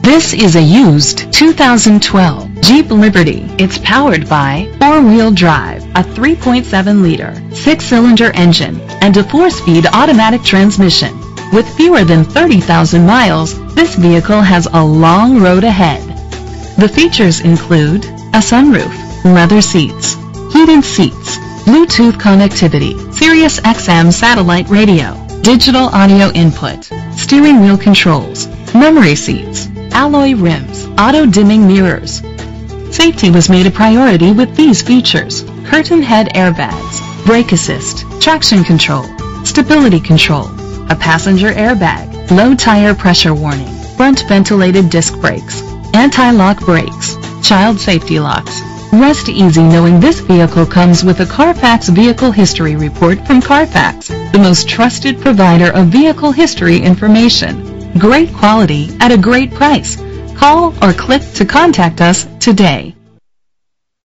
This is a used 2012 Jeep Liberty. It's powered by four-wheel drive, a 3.7-liter, 6-cylinder engine, and a 4-speed automatic transmission. With fewer than 30,000 miles, this vehicle has a long road ahead. The features include a sunroof, leather seats, heated seats, Bluetooth connectivity, Sirius XM satellite radio, digital audio input, steering wheel controls, memory seats, alloy rims, auto-dimming mirrors. Safety was made a priority with these features: curtain head airbags, brake assist, traction control, stability control, a passenger airbag, low tire pressure warning, front ventilated disc brakes, anti-lock brakes, child safety locks. Rest easy knowing this vehicle comes with a Carfax Vehicle History Report from Carfax, the most trusted provider of vehicle history information. Great quality at a great price. Call or click to contact us today.